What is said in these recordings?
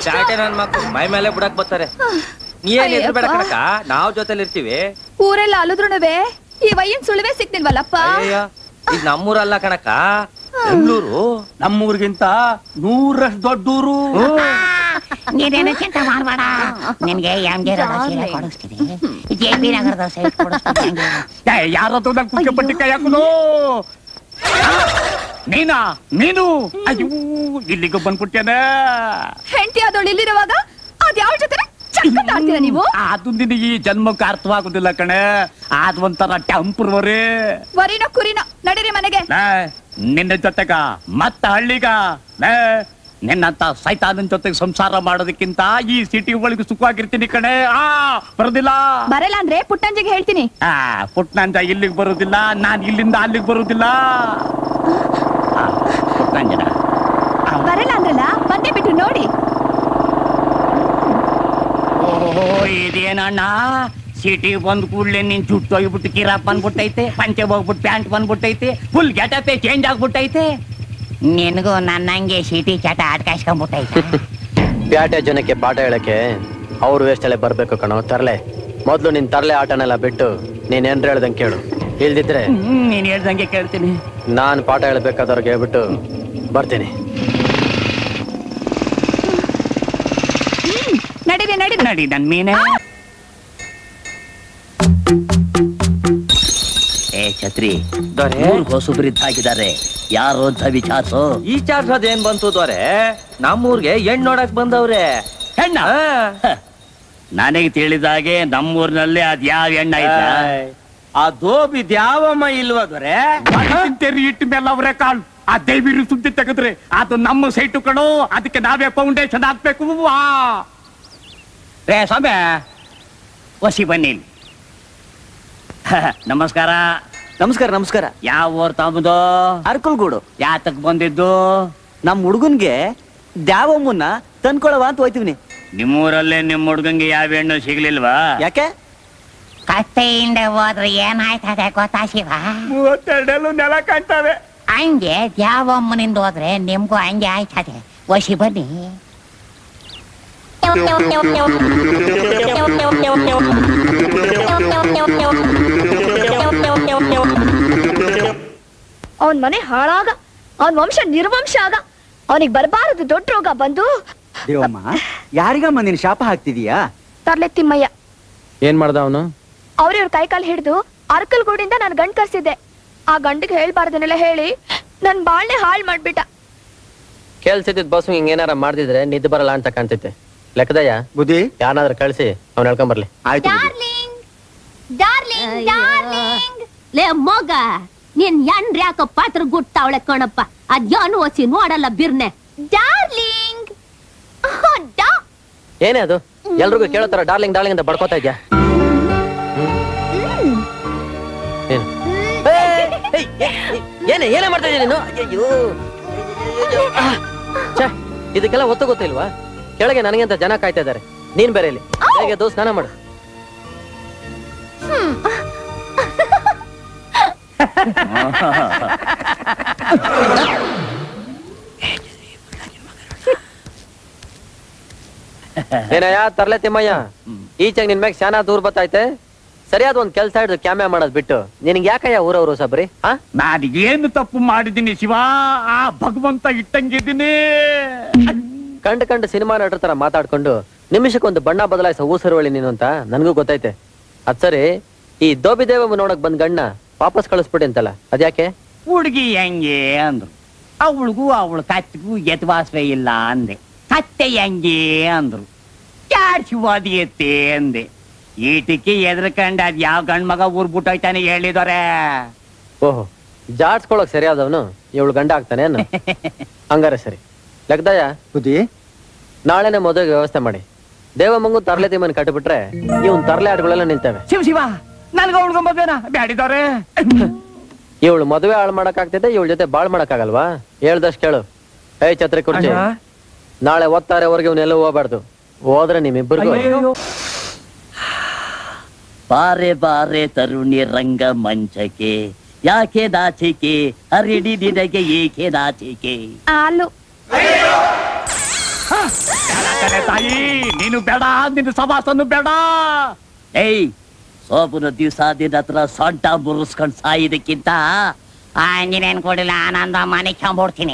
ಚಾಟೆ ನನ್ ಮಕ್ಳು ಮೈ ಮೇಲೆ ಬಿಡಕ್ ಬರ್ತಾರೆ. ನೀ ಏನ್ ಎದುರು ಬೇಡ ಕಣಕ, ನಾವ್ ಜೊತೆಲಿ ಇರ್ತೀವಿ. ಊರೆಲ್ಲ ಅಲುದ್ರುನುವೆ ಈ ವಯ್ಯನ್ ಸುಳಿವೆ ಸಿಕ್ತಿಲ್ವಲ್ಲಪ್ಪ. ಇದು ನಮ್ಮೂರಲ್ಲ ಕಣಕ, ಬೆಂಗಳೂರು. ನಮ್ಮೂರ್ಗಿಂತ 100ರಷ್ಟು ದೊಡ್ಡೂರು. ನೀನೇನು ಚಿಂತೆ ಮಾಡಬೇಡ, ನಿನ್ಗೆ MG ರೋಡ್ ಸೀರೆ ಕೊಡಿಸ್ತೀನಿ, JP ನಗರದ ಸೈಟ್ ಕೊಡಿಸ್ತೀನಿ. ಯಾರತ್ತು ನನ್ ಕುಕ್ಕೆ ಪಟ್ಟಿ ಕೈ ಹಾಕುದು? ನೀನು ಅಯ್ಯೋ ಇಲ್ಲಿಗೂ ಬಂದ್ಬಿಟ್ಟೇನೆ. ಹೆಂಡತಿ ಆದವಳು ಇಲ್ಲಿರುವಾಗ ಅದ್ಯಾವ ಜೊತೆ ಚಕ್ಕಂತಾಡ್ತೀರ ನೀವು? ಅದು ನಿನಗೆ ಈ ಜನ್ಮಕ್ಕೆ ಅರ್ಥವಾಗುದಿಲ್ಲ ಕಣೆ. ಅದು ಒಂಥರ ಟೆಂಪ್ರವರಿ. ವರಿನೋ ಕುರಿನೋ ನಡೀರಿ ಮನೆಗೆ. ನಿನ್ನ ಜೊತೆಗ ಮತ್ತ ಹಳ್ಳಿಗ ನಿನ್ನಂತ ಸೈತಾನನ್ ಜೊತೆಗೆ ಸಂಸಾರ ಮಾಡೋದಕ್ಕಿಂತ ಈ ಸಿಟಿ ಒಳಗೆ ಸುಖವಾಗಿರ್ತೀನಿ ಕಣೆ. ಬರುದಿಲ್ಲ ಬರಲ್ಲ ಅಂದ್ರೆ ಪುಟ್ಟಂಜಿಗೆ ಹೇಳ್ತೀನಿ. ಪುಟ್ಟಂಜ ಇಲ್ಲಿಗೆ ಬರುದಿಲ್ಲ, ನಾನ್ ಇಲ್ಲಿಂದ ಅಲ್ಲಿಗೆ ಬರುದಿಲ್ಲ. ಪುಟ್ಟಂಜನ ಬರಲ್ಲ ಅಂದ್ರಲ್ಲ, ಬಂದೇ ಬಿಟ್ಟು ನೋಡಿ. ಓಹೋ ಇದೇನಣ್ಣ, ಸಿಟಿ ಬಂದ್ ಕೂಡ್ಲೆ ನಿನ್ ಜುಟ್ಟು ಹೋಗ್ಬಿಟ್ಟು ಕಿರಾಪ್ ಬಂದ್ಬಿಟ್ಟೈತೆ, ಪಂಚೆ ಹೋಗ್ಬಿಟ್ಟು ಪ್ಯಾಂಟ್ ಬಂದ್ಬಿಟ್ಟೈತೆ, ಫುಲ್ ಗೆಟಪೇ ಚೇಂಜ್ ಆಗ್ಬಿಟ್ಟೈತೆ. ನಿನಗೂ ನನ್ನಂಗೆ ಸಿಟಿ ಚಟ ಆಡ್ಕಾಯಿಸ್ಕೊಂಡ್ಬಿಟ್ಟೈತೆ. ಪ್ಯಾಟೆ ಜನಕ್ಕೆ ಪಾಠ ಹೇಳಕ್ಕೆ ಅವ್ರು ವೇಸ್ಟಲ್ಲೇ ಬರ್ಬೇಕು ಕಣೋ. ತರ್ಲೆ ಮೊದ್ಲು ನಿನ್ ತರ್ಲೆ ಆಟನೆಲ್ಲ ಬಿಟ್ಟು ನೀನ್ ಏನ್ರ ಹೇಳ್ದಂಗೆ ಕೇಳು. ಇಲ್ದಿದ್ರೆ ನೀನ್ ಹೇಳ್ದಂಗೆ ಕೇಳ್ತೀನಿ. ನಾನ್ ಪಾಠ ಹೇಳ್ಬೇಕಾದವ್ರಿಗೆ ಹೇಳ್ಬಿಟ್ಟು ಬರ್ತೀನಿ. ನಡೀರಿ ನಡೀರಿ. ನಡಿ ನನ್ ಮೀನೆ. ಛತ್ರಿ ಹೊಸಬ್ರಿದ್ದಾಗಿದ್ದಾರೆ, ಯಾರು ಅಂತ ವಿಚಾರಿಸು. ಈ ಚಾರ್ಸೋದ್ ಏನ್ ಬಂತು ದೊರೆ? ನಮ್ಮೂರ್ಗೆ ಹೆಣ್ ನೋಡಕ್ ಬಂದವ್ರೆ. ಹೆಣ್ಣ? ನನಗೆ ತಿಳಿದಾಗೆ ನಮ್ಮೂರ್ನಲ್ಲಿ ಅದ್ ಯಾವ ಹೆಣ್ಣ ಐತ? ಆ ದೋಬಿದ್ ಯಾವಮ್ಮ ಇಲ್ವಾ ದೊರೆ? ಇಟ್ಟ ಮೇಲೆ ಅವ್ರೆ ಕಾಳು ಆ ದೇವಿರು ಸುದ್ದಿ ತೆಗೆದ್ರೆ ಅದು ನಮ್ಮ ಸೈಟು ಕಣೋ. ಅದಕ್ಕೆ ನಾವೇ ಫೌಂಡೇಶನ್ ಹಾಕ್ಬೇಕು. ರೇ ಸ್ವಾಮಿ ವಸಿ ಬನ್ನಿ. ನಮಸ್ಕಾರ. ನಮಸ್ಕಾರ. ನಮಸ್ಕಾರ. ಯಾವ ಊರ್ ತಮ್ಮದು? ಅರ್ಕಲ್ಗೂಡು. ಯಾತಕ್ ಬಂದಿದ್ದು? ನಮ್ ಹುಡುಗನ್ಗೆ ದ್ಯಾವಮ್ಮನ್ನ ತಂದ್ಕೊಳವ ಅಂತ ಹೋಯ್ತೀವಿ. ನಿಮ್ಮೂರಲ್ಲೇ ನಿಮ್ ಹುಡ್ಗಂಗೆ ಯಾವ ಹೆಣ್ಣು ಸಿಗ್ಲಿಲ್ವಾ? ಯಾಕೆ? ಕತ್ತೆಯಿಂದ ಹೋದ್ರೆ ಏನಾಯ್ತದೆ ಗೊತ್ತಾ ಶಿವ? 32 ನೆಲ ಕಾಣ್ತವೆ. ಹಂಗೆ ದ್ಯಾವಮ್ಮನಿಂದ ಹೋದ್ರೆ ನಿಮ್ಗೂ ಹಂಗೆ ಆಯ್ತದೆ. ವಸಿ ಬನ್ನಿ. ಅವನ್ ಮನೆ ಹಾಳಾಗ, ಅವನ್ ವಂಶ ನಿರ್ವಂಶ ಆಗ, ಅವನಿಗೆ ಬರಬಾರದು ದೊಡ್ಡ ರೋಗ ಬಂದು. ದೇವಮ್ಮ, ಯಾರಿಗಮ್ಮ ನೀನ್ ಶಾಪ ಹಾಕ್ತಿದೀಯಾ? ತರ್ಲೆ ತಿಮ್ಮಯ್ಯ. ಏನ್ ಮಾಡ್ದ ಅವನು? ಅವ್ರ ಕೈ ಕಾಲು ಹಿಡಿದು ಅರ್ಕಲ್ಗೂಡಿಂದ ನಾನು ಗಂಡ್ ಕರ್ಸಿದ್ದೆ. ಆ ಗಂಡಿಗೆ ಹೇಳ್ಬಾರ್ದನ್ನೆಲ್ಲ ಹೇಳಿ ನನ್ ಬಾಳ್ನೆ ಹಾಳ್ ಮಾಡ್ಬಿಟ್ಟ. ಕೇಳ್ಸಿದ್ ಬಸ್ ಹಿಂಗೇನಾರ ಮಾಡ್ದಿದ್ರೆ ನಿದ್ದೆ ಬರಲ್ಲ ಅಂತ ಕಾಣ್ತೈತೆ. ಲೆಕ್ಕದಯ್ಯ ಬುದ್ಧಿ ಯಾರಾದ್ರೂ ಕಳ್ಸಿ ಅವ್ನ ಹೇಳ್ಕೊಂಬರ್ಲಿ. ಆಯ್ತು. ಲೇ ಮಗ, ನೀನ್ ಎಂಡ್ರ ಯಾಕ ಪಾತ್ರ ಗುಟ್ಟಾವಳೆ ಕಣಪ್ಪ. ಅದ್ಯಾನು ಒಸಿ ನೋಡಲ್ಲ ಬಿರ್ನೆ. ಡಾರ್ಲಿಂಗ್ ಏನೇ ಅದು? ಎಲ್ರಿಗೂ ಕೇಳೋತರ ಡಾರ್ಲಿಂಗ್ ಡಾರ್ಲಿಂಗ್ ಅಂತ ಬಡ್ಕೋತಾ ಇದ್ಯಾ? ಏನೇ ಮಾಡ್ತಾ ಇದೀಯ ನೀನು? ಅಯ್ಯೋ, ಇದಕ್ಕೆಲ್ಲ ಒತ್ತು ಗೊತ್ತಿಲ್ವಾ? ಕೆಳಗೆ ನನಗೆ ಅಂತ ಜನ ಕಾಯ್ತಾ ಇದಾರೆ, ನೀನ್ ಬೇರೆ ಇಲ್ಲಿ. ಹೇಗೆ ದೋಸ್ತ ಸ್ನಾನ ಮಾಡು. ಏನಯ್ಯ ತರ್ಲೆ ತಿಮ್ಮಯ್ಯ, ಈಚೆಗೆ ನಿನ್ ಮ್ಯಾಗ ಶಾನ ದೂರ ಬತ್ತೈತೆ. ಸರಿಯಾದ ಒಂದ್ ಕೆಲ್ಸ ಹಿಡಿದು ಕ್ಯಾಮ್ಯಾ ಮಾಡೋದ್ ಬಿಟ್ಟು ನಿನ್ಗೆ ಯಾಕಯ್ಯ ಊರವ್ರು ಸಬ್ರಿ? ನಾನು ಏನು ತಪ್ಪು ಮಾಡಿದೀನಿ ಶಿವ? ಆ ಭಗವಂತ ಇಟ್ಟಂಗಿದ್ದೀನಿ. ಕಂಡು ಸಿನಿಮಾ ನಟರ ತರ ಮಾತಾಡ್ಕೊಂಡು ನಿಮಿಷಕ್ಕೊಂದು ಬಣ್ಣ ಬದಲಾಯಿಸೋ ಊಸರವಳಿ ನೀನು ಅಂತ ನನ್ಗೂ ಗೊತ್ತೈತೆ. ಅದ್ ಸರಿ, ಈ ದೋಬಿ ದೇವಮ್ಮ ನೋಡಕ್ ಬಂದ್ ಗಣ್ಣ ವಾಪಸ್ ಕಳಿಸ್ಬಿಡಿ ಅಂತಲ್ಲ, ಅದ್ಯಾಕೆ? ಹುಡುಗಿ ಹೆಂಗೆ ಅಂದ್ರು. ಅವಳಿಗೂ ಅವಳ ಕತ್ತಿಗೂ ಯಥವಾಸವೇ ಇಲ್ಲ ಅಂದೆ. ಕತ್ತೆ ಹೆಂಗೆ ಅಂದ್ರು. ಕ್ಯಾಡ್ಸಿವಾದಿ ಎತ್ತೆ ಅಂದೆ. ಈಟಿಕ್ಕೆ ಎದ್ರಕಂಡ ಅದ್ ಯಾವ ಗಂಡ್ ಮಗ ಊರ್ ಬಿಟ್ಟೋಯ್ತಾನೆ ಹೇಳಿದಾರೆ. ಓಹೋ, ಜಾಡ್ಸ್ಕೊಳಕ್ ಸರಿಯಾದವನು ಇವಳು ಗಂಡ ಆಗ್ತಾನೆ ಅನ್ನ. ಹಂಗಾರೆ ಸರಿ. ಲೆಕ್ಕದಯ್ಯ ಬುದ್ಧಿ, ನಾಳೆನೆ ಮದುವೆಗೆ ವ್ಯವಸ್ಥೆ ಮಾಡಿ. ದೇವಮ್ಮಂಗು ತರ್ಲೆ ತಿಮ್ಮನ್ ಕಟ್ಟಿಬಿಟ್ರೆ ಇವನ್ ತರ್ಲೆ ಆಟಗಳೆಲ್ಲ ನಿಲ್ತವೆ. ಶಿವ ನನ್ಗ ಅವಳ್ಗ ಮದ್ವೆನಾ ಬ್ಯಾಡಿದವ್ರೆ? ಇವಳು ಮದುವೆ ಹಾಳು ಮಾಡಕ್ ಆಗ್ತಿದೆ, ಇವಳ ಜೊತೆ ಬಾಳ್ ಮಾಡಕ್ ಆಗಲ್ವಾ? ಹೇಳ್ದಷ್ಟು ಕೇಳು. ಏಯ್ ಛತ್ರಿ ಕುರ್ಚಿ, ನಾಳೆ ಓದ್ತಾರೆವರೆಗೆ ಇವನ್ನೆಲ್ಲ ಹೋಗ್ಬಾರ್ದು. ಹೋದ್ರೆ ನಿಮ್ಮಿಬ್ಬರಿಗೂ ಬಾರೆ ಬಾರೆ ತರುಣಿ ರಂಗ ಮಂಚಕ್ಕೆ, ಯಾಕೆ ನಾಚಿಕೆ ಹರಿಡಿ ನಿನಗೆ ಏಕೆ ನಾಚಿಕೆ? ಹಾಲು ತಾಯಿ ನೀನು ಬೇಡ, ನಿನ್ನ ಸವಾಸನು ಬೇಡ. ಏಯ್ ಸೋಬುನ ದಿವಸ ನಿನ್ನ ಹತ್ರ ಸೊಂಟ ಮುರಿಸ್ಕೊಂಡ್ ಸಾಯಿದಕ್ಕಿಂತ ಆಂಜನೇಯನ್ ಕೊಡಿಲ್ಲ ಆನಂದ ಮನೆ ಕಂಬಿಡ್ತೀನಿ.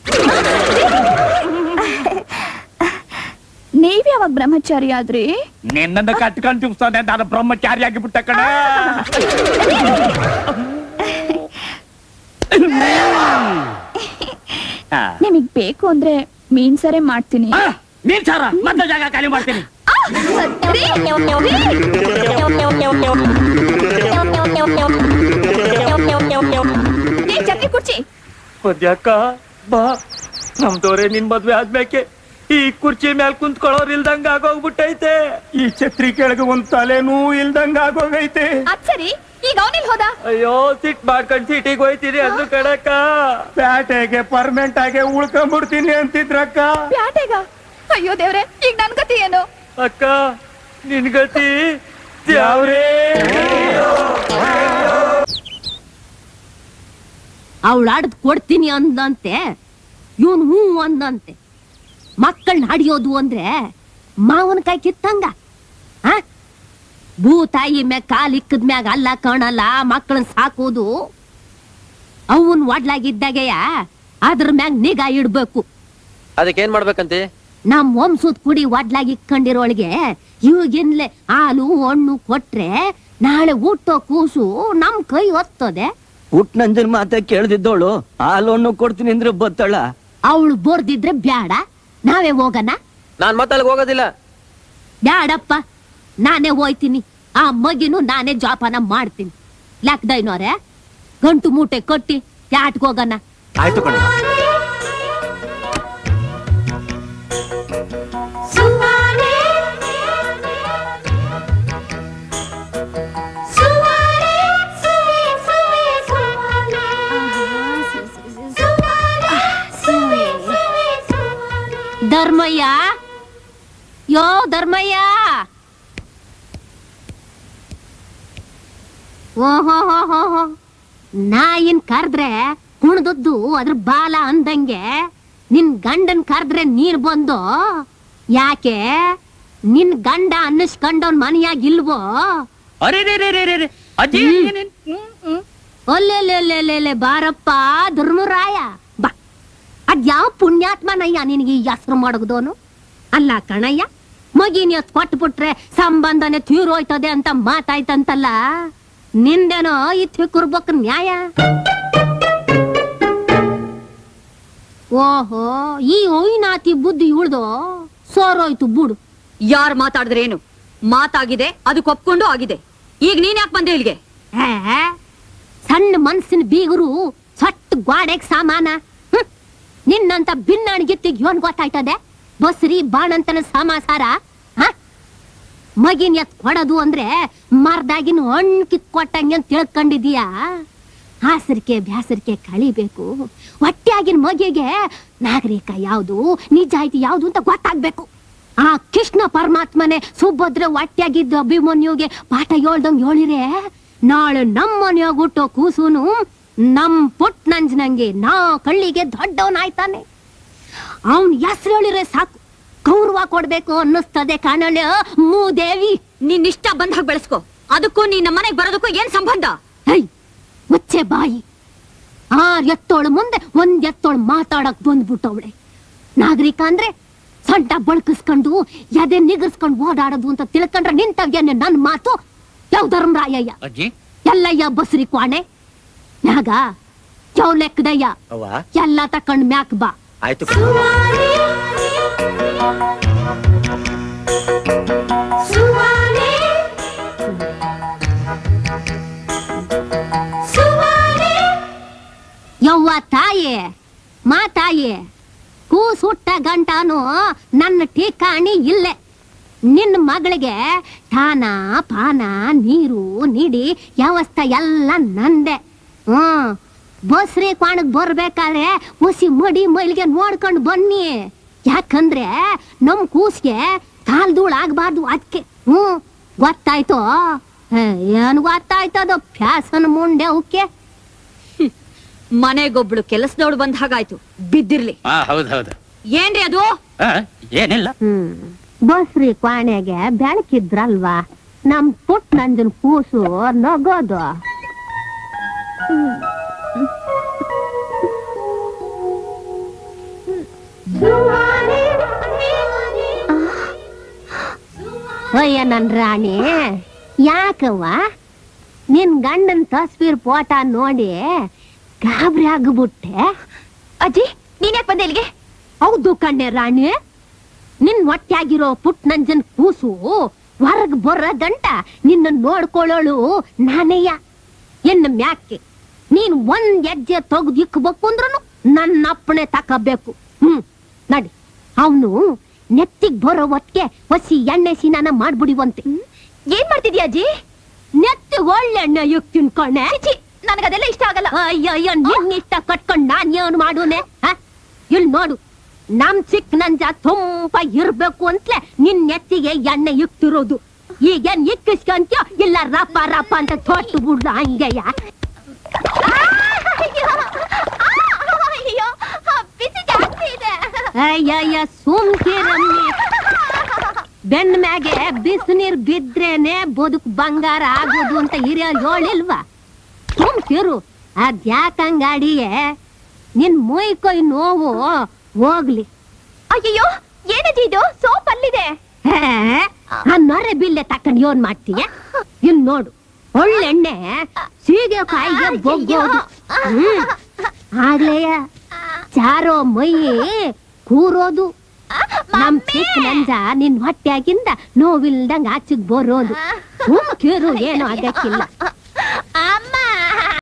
ನೀವ್ ಯಾವಾಗ ಬ್ರಹ್ಮಚಾರಿ ಆದ್ರಿ? ನಿನ್ನನ್ನು ಕಟ್ಕೊಂಡು ತಿಳ್ಸೋನೆ ನಾನು ಬ್ರಹ್ಮಚಾರಿ ಆಗಿಬಿಟ್ಟ ಕಡೆ. ನಿಮಗ್ ಬೇಕು ಅಂದ್ರೆ ಮೀನ್ ಸರೆ ಮಾಡ್ತೀನಿ. ನೀನ್ ಸಾರ ಮತ್ತೆ ಜಾಗ ಖಾಲಿ ಮಾಡ್ತೀನಿ. ಚಟ್ನಿ ಕುರ್ಚಿ ಮದ್ಯಾಕ ಬಾ, ನಮ್ದವ್ರೆ ನಿನ್ ಮದ್ವೆ ಆದ್ಮೇಕೆ ಈ ಕುರ್ಚಿ ಮ್ಯಾಲ್ ಕುಂತ್ಕೊಳ್ಳೋರ್ ಇಲ್ದಂಗ ಆಗೋಗ್ಬಿಟ್ಟೈತೆ. ಈ ಛತ್ರಿ ಕೆಳಗೆ ಒಂದ್ ತಲೆನೂ ಇಲ್ದಂಗ ಆಗೋಗೈತೆ. ಅದ್ ಸರಿ, ಈಗ ಅವನಿಲ್ ಹೋದ? ಅಯ್ಯೋ ಸಿಟ್ ಮಾಡ್ಕೊಂಡ್ ಸೀಟಿಗೆ ಹೋಯ್ತೀರಿ ಅಂದು ಕಡಕ. ಪ್ಯಾಟೆಗೆ ಪರ್ಮನೆಂಟ್ ಆಗಿ ಉಳ್ಕೊಂಡ್ಬಿಡ್ತೀನಿ ಅಂತಿದ್ರಕ್ಕ. ಪ್ಯಾಟೆಗ? ಅಯ್ಯೋ ದೇವ್ರೆ, ಈಗ ನನ್ ಗತಿ ಏನು? ಅಕ್ಕ ನಿನ್ ಗತಿ ಯಾವ್ರೇ? ಅವಳಾಡ್ದು ಕೊಡ್ತೀನಿ ಅಂದಂತೆ, ಇವನ್ ಹೂ ಅಂದಂತೆ. ಮಕ್ಕಳನ್ನ ಹಡಿಯೋದು ಅಂದ್ರೆ ಮಾವನ ಕೈ ಕಿತ್ತಂಗ. ಭೂತಾಯಿ ಮ್ಯಾಗ ಕಾಲಿಕ್ಕದ ಮ್ಯಾಗ ಅಲ್ಲ ಕಾಣಲ್ಲ ಮಕ್ಕಳನ್ನ ಸಾಕೋದು. ಅವನ್ ಒಡ್ಲಾಗಿದ್ದಾಗೆಯ ಅದ್ರ ಮ್ಯಾಗ ನಿಗಾ ಇಡ್ಬೇಕು. ಅದಕ್ಕೇನ್ ಮಾಡ್ಬೇಕಂತಿ? ನಮ್ ವಂಶದ ಕುಡಿ ಒಡ್ಲಾಗಿಕ್ಕೊಂಡಿರೋಳಿಗೆ ಇವಾಗಿನ್ಲೆ ಹಾಲು ಹಣ್ಣು ಕೊಟ್ರೆ ನಾಳೆ ಹುಟ್ಟೋ ಕೂಸು ನಮ್ ಕೈ ಹೊತ್ತದೆ. ಹುಟ್ ನಂಜನ್ ಮಾತ ಕೇಳ್ದಿದ್ದವಳು ಹಾಲನ್ನು ಕೊಡ್ತೀನಿ ಅಂದ್ರೆ ಬತ್ತಳ. ಅವಳು ಬೋರ್ದಿದ್ರೆ ಬ್ಯಾಡ, ನಾವೇ ಹೋಗಣ. ನಾನ್ ಮತ್ತೆ ಅಲ್ಲಿಗೆ ಹೋಗೋದಿಲ್ಲ. ಬ್ಯಾಡಪ್ಪ, ನಾನೇ ಹೋಯ್ತೀನಿ. ಆ ಮಗಿನೂ ನಾನೇ ಜೋಪಾನ ಮಾಡ್ತೀನಿ. ಲೆಕ್ಕದೈನೋರೆ ಗಂಟು ಮೂಟೆ ಕಟ್ಟಿ ಯಾಟ್ಗೆ ಹೋಗಣ. ಆಯ್ತು ಕಣ. ಧರ್ಮಯ್ಯ, ಯೋ ಧರ್ಮಯ್ಯ. ಓಹೋ ನಾಯಿನ್ ಕರ್ದ್ರೆ ಕುಣ್ದದ್ದು ಅದ್ರ ಬಾಲ ಅಂದಂಗೆ ನಿನ್ ಗಂಡನ್ ಕರ್ದ್ರೆ ನೀರ್ ಬಂದು. ಯಾಕೆ ನಿನ್ ಗಂಡ ಅನ್ನಿಸ್ಕೊಂಡವನ್ ಮನೆಯಾಗಿಲ್ವೋ? ಒಲ್ಲೆಲ್ಲೆಲ್ಲೆಲ್ಲೆ ಬಾರಪ್ಪ ಧರ್ಮರಾಯ ಬಾ. ಅದ್ಯಾವ ಪುಣ್ಯಾತ್ಮನಯ್ಯ ನಿನಗೆ ಈ ಹೆಸರು ಮಾಡಗದೋನು? ಅಲ್ಲ ಕಣಯ್ಯ, ಮಗಿನ ಕೊಟ್ಬಿಟ್ರೆ ಸಂಬಂಧನೆ ತೀರೋಯ್ತದೆ ಅಂತ ಮಾತಾಯ್ತಂತಲ್ಲ. ನಿಂದೇನೋ ಇತ್ತು ಕುರ್ಬೇಕು ನ್ಯಾಯ. ಓಹೋ, ಈ ಒಯ್ನಾತಿ ಬುದ್ಧಿ ಉಳ್ದು ಸೋರೋಯ್ತು ಬಿಡು. ಯಾರು ಮಾತಾಡಿದ್ರೇನು? ಮಾತಾಗಿದೆ, ಅದಕ್ಕೆ ಒಪ್ಕೊಂಡು ಆಗಿದೆ. ಈಗ ನೀನ್ ಯಾಕೆ ಬಂದೆ ಇಲ್ಲಿಗೆ? ಸಣ್ಣ ಮನ್ಸಿನ ಬೀಗರು ಸಟ್ ಗೋಡೆಗ್ ಸಾಮಾನ. ನಿನ್ನಂತ ಭಿನ್ನಣಿಗಿತ್ತಿಗೆ ಇವನ್ ಗೊತ್ತಾಯ್ತದೆ ಬಸ್ರಿ ಬಾಣಂತನ ಸಮಾಚಾರ. ಮಗಿನ ಎತ್ ಕೊಡೋದು ಅಂದ್ರೆ ಮರ್ದಾಗಿನ ಹಣ್ಣು ಕಿತ್ಕೊಟ್ಟಂಗೆ ಅಂತ ತಿಳ್ಕೊಂಡಿದೀಯಾ? ಹಾಸರಿಕೆ ಬ್ಯಾಸರಿಕೆ ಕಳಿಬೇಕು. ಹೊಟ್ಟೆಯಾಗಿನ ಮಗಿಗೆ ನಾಗರಿಕ ಯಾವುದು ನಿಜಾಯ್ತಿ ಯಾವುದು ಅಂತ ಗೊತ್ತಾಗ್ಬೇಕು. ಆ ಕೃಷ್ಣ ಪರಮಾತ್ಮನೆ ಸುಭದ್ರ ಹೊಟ್ಟೆಯಾಗಿದ್ದ ಅಭಿಮನ್ಯುಗೆ ಪಾಠ ಹೇಳ್ದಂಗೆ ಹೇಳಿರೆ ನಾಳೆ ನಮ್ಮ ಮನೆಯಾಗ ಹುಟ್ಟೋ ಕೂಸುನು ನಮ್ ಪುಟ್ ನಂಜನಂಗೆ ನಾ ಕಳ್ಳಿಗೆ ದೊಡ್ಡವನಾಯ್ತಾನೆ. ಅವನ್ ಹೆಸರು ಹೇಳಿದ್ರೆ ಸಾಕು ಗೌರವ ಕೊಡ್ಬೇಕು ಅನ್ನಿಸ್ತದೆ ಕಾಣಲೆ ಮೂದೇವಿ. ನಿನ್ ಇಷ್ಟ ಬಂದಾಗ ಬೆಳೆಸ್ಕೊ. ಅದಕ್ಕೂ ನೀನ್ ನಮ್ಮ ಮನೆಗೆ ಬರೋದಕ್ಕೂ ಏನ್ ಸಂಬಂಧ? ಮುಚ್ಚೆ ಬಾಯಿ. 6 ಎತ್ತೋಳು ಮುಂದೆ 1 ಎತ್ತೋಳು ಮಾತಾಡಕ್ ಬಂದ್ಬಿಟ್ಟವಳೆ. ನಾಗರಿಕ ಅಂದ್ರೆ ಸೊಂಟ ಬಳಕಿಸ್ಕೊಂಡು ಎದೆ ನಿಗರ್ಸ್ಕೊಂಡು ಓಡಾಡೋದು ಅಂತ ತಿಳ್ಕೊಂಡ್ರೆ ನಿಂತವ್ಯನೆ ನನ್ ಮಾತು. ಯಾವ ಧರ್ಮರಾಯಯ್ಯ ಎಲ್ಲಯ್ಯ ಬಸ್ರಿ ಕ್ವಾಣೆ ಮ್ಯಾಗ ಯಾವ ಲೆಕ್ಕದಯ್ಯ ಎಲ್ಲ ತಕೊಂಡ್ ಮ್ಯಾಕ್ ಬಾ. ಆಯ್ತು. ಯವ್ವ ತಾಯಿ ಮಾತಾಯಿ, ಕೂಸುಟ್ಟ ಗಂಟಾನು ನನ್ನ ಠಿಕಾಣಿ ಇಲ್ಲೇ. ನಿನ್ನ ಮಗಳಿಗೆ ಠಾನ ಪಾನ ನೀರು ನೀಡಿ ವ್ಯವಸ್ಥೆ ಎಲ್ಲ ನಂದೆ. ಬಸ್ರಿ ಕ್ವಾಣಗ್ ಬರ್ಬೇಕಾದ್ರೆ ಹುಸಿ ಮಡಿ ಮೈಲಿಗೆ ನೋಡ್ಕೊಂಡು ಬನ್ನಿ. ಯಾಕಂದ್ರೆ ನಮ್ ಕೂಸ್ಗೆ ಕಾಲ್ಧೂಳ್ ಆಗ್ಬಾರ್ದು. ಅದಕ್ಕೆ ಗೊತ್ತಾಯ್ತು? ಏನ್ ಗೊತ್ತಾಯ್ತದ ಫ್ಯಾಸನ್ ಮುಂಡೆ ಅವಕ್ಕೆ. ಮನೆಗೊಬ್ಳು ಕೆಲಸದವಳು ಬಂದ ಹಾಗಾಯ್ತು. ಬಿದ್ದಿರ್ಲಿ. ಹೌದೌದು. ಏನ್ರಿ ಅದು? ಏನಿಲ್ಲ. ಬಸ್ರಿ ಕ್ವಾಣೆಗೆ ಬೆಳಕಿದ್ರಲ್ವಾ ನಮ್ ಪುಟ್ ನಂಜನ್ ಕೂಸು ನಗೋದು. ಅಯ್ಯ ನನ್ ರಾಣಿ, ಯಾಕವ್ವ ನಿನ್ ಗಂಡನ್ ತಸ್ವೀರ್ ಫೋಟ ನೋಡಿ ಗಾಬರಿ ಆಗ್ಬಿಟ್ಟೆ? ಅಜ್ಜಿ ನೀನ್ ಯಾಕೆ ಬಂದೆ ಇಲ್ಲಿಗೆ? ಹೌದು ಕಣ್ಣೆ ರಾಣಿ, ನಿನ್ ಹೊಟ್ಟೆಯಾಗಿರೋ ಪುಟ್ ನಂಜನ್ ಕೂಸು ಹೊರಗ್ ಬರೋ ಗಂಟ ನಿನ್ನ ನೋಡ್ಕೊಳ್ಳೋಳು ನಾನೇಯ. ಎನ್ನ ಮ್ಯಾಕೆ ನೀನ್ ಒಂದ್ ಹೆಜ್ಜೆ ತೆಗ್ದು ಇಕ್ಬೇಕು ಅಂದ್ರೂ ನನ್ನ ಅಪ್ಪಣೆ ತಕಬೇಕು. ನಡಿ, ಅವನು ನೆತ್ತಿಗ್ ಬರೋ ಹೊತ್ತಿಗೆ ಹೊಸಿ ಎಣ್ಣೆ ಸ್ನಾನ ಮಾಡ್ಬಿಡಿವಂತೆ. ಏನ್ ಮಾಡ್ತಿದ್ಯಾ ಅಜ್ಜಿ? ನೆತ್ತಿಗೆ ಒಳ್ಳೆ ಎಣ್ಣೆ ಇಕ್ತೀನಿ ಕಣ್ಣೆ. ನನಗದೆಲ್ಲ ಇಷ್ಟ ಆಗಲ್ಲ. ಅಯ್ಯಯ್ಯ, ನಿನ್ ಇಷ್ಟ ಕಟ್ಕೊಂಡ್ ನಾನ್ ಏನ್ ಮಾಡೋನೆ? ಇಲ್ ನೋಡು, ನಮ್ ಚಿಕ್ಕ ನಂಜ ತುಂಬ ಇರ್ಬೇಕು ಅಂತಲೇ ನಿನ್ ನೆತ್ತಿಗೆ ಎಣ್ಣೆ ಇಕ್ತಿರೋದು. ಈಗೇನ್ ಇಕ್ಕಿಸ್ಕೊಂತೀಯೋ ಇಲ್ಲ ರಪ್ಪ ರಪ್ಪ ಅಂತ ತೊಟ್ಟು ಬಿಡ್ದು ಹಂಗೆಯ. ಅಯ್ಯಯ್ಯ ಸುಮ್ಕಿರಮ್ಮಿ, ಬೆನ್ನ ಮ್ಯಾಗೆ ಬಿಸಿ ನೀರ್ ಬಿದ್ರೇನೆ ಬದುಕು ಬಂಗಾರ ಆಗೋದು ಅಂತ ಹಿರಿಯರು ಹೇಳಿಲ್ವಾ? ಸುಮ್ಕಿರು. ಅದ್ಯಾಕಂಗಾಡಿಯೇ ನಿನ್ ಮೊಯ್ಕೊಯ್ ನೋವು ಹೋಗ್ಲಿ. ಅಯ್ಯೋ ಏನಜ್ಜಿ ಇದು? ಸೋಪ್ ಅಲ್ಲಿದೆ. ಆ ನೊರೆ ಬಿಲ್ಲೆ ತಕೊಂಡ್ ಏನ್ ಮಾಡ್ತೀಯ? ಇಲ್ ನೋಡು, ಒಳ್ಳೆಣ್ಣೆ ಸೀಗೆಕಾಯಿಗೆ ಬೊಗ್ಗೋದು. ಆಗ್ಲೇಯ ಚಾರೋ ಮೈ ಕೂರೋದು. ನಮ್ ಚಿಕ್ಕ ನಂಜ ನಿನ್ ಹೊಟ್ಟೆಯಾಗಿಂದ ನೋವಿಲ್ದಂಗ ಆಚೆಗ್ ಬರೋದು. ಸುಮ್ಕಿರು, ಏನು ಆಗಕ್ಕಿಲ್ಲ. ಅಮ್ಮ